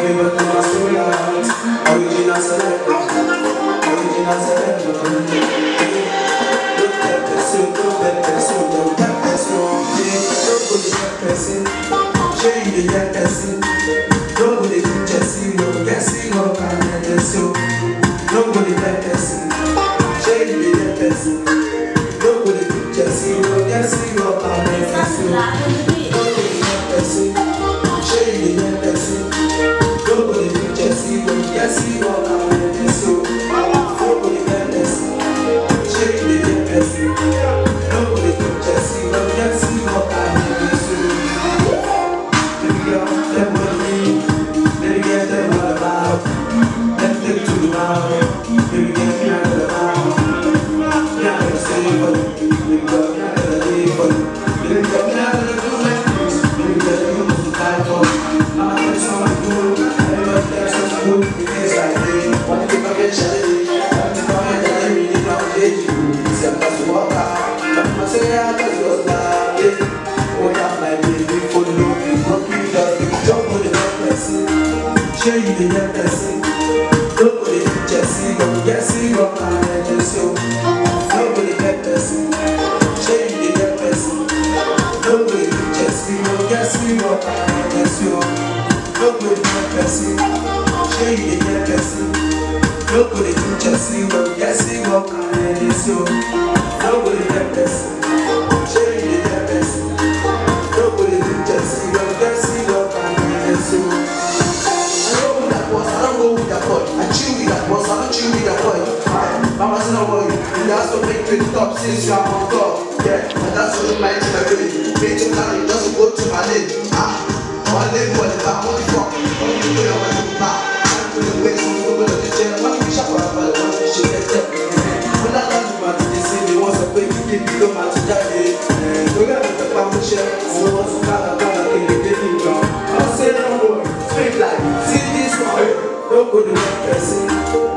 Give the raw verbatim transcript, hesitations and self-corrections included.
but I'm still alive. Original select, original select. Look at the suit, look at the suit, look at the suit. Look at the person, change the young person. Nobody can just see no guessing or can get so. Nobody can just see, change the young person. Nobody can just see no guessing or can get so. Nobody can see, change the young person. Nobody can just see no guessing or can get so. Nobody can see, change the young person. Nobody can just see no guessing or can get so. Baby girl, that money. Baby, get them all about. Let's take it to the mouth. Baby, get me out of the mouth. Now I'm saying for you. Baby, get me out of the day for you. Baby, get me out of the good like this. Baby, get me out of the time for you. I'm a person on the good. Everybody gets us good. Because I did. Want to take a get shady. Want to come and tell me they don't hate you. See, I'm just walk out. But I say I just was like, what up, my baby, follow me. Rock me, just jump on the next person. Show you the young person. Nobody can just see you. Yes, see you can just so. Nobody can person. Show you the young person. Nobody can just see you. Yes, see you can just so. Nobody can person. Show you the young person. Nobody can just see you. Yes, see you can just so. Nobody can person. Show you the young person. Nobody can just see you. Yes, see you can just so. I chill with that boss, I don't chill with that boy. Mama's not worry, you have to make it top since you are on top. Yeah, and that's what you might do every day. Make you carry, just go to my name. Ah, one name for the car, what the fuck? What do you do when you back? I'm going to wait some people to the chair. What do you shop for? What do you shake it up? When I land you man, they say they want to pay you, keep you man to die. Don't get the family share, so what's the car, I'm going to get you down. I'll say no more, speak like, see this one. Don't go to that person.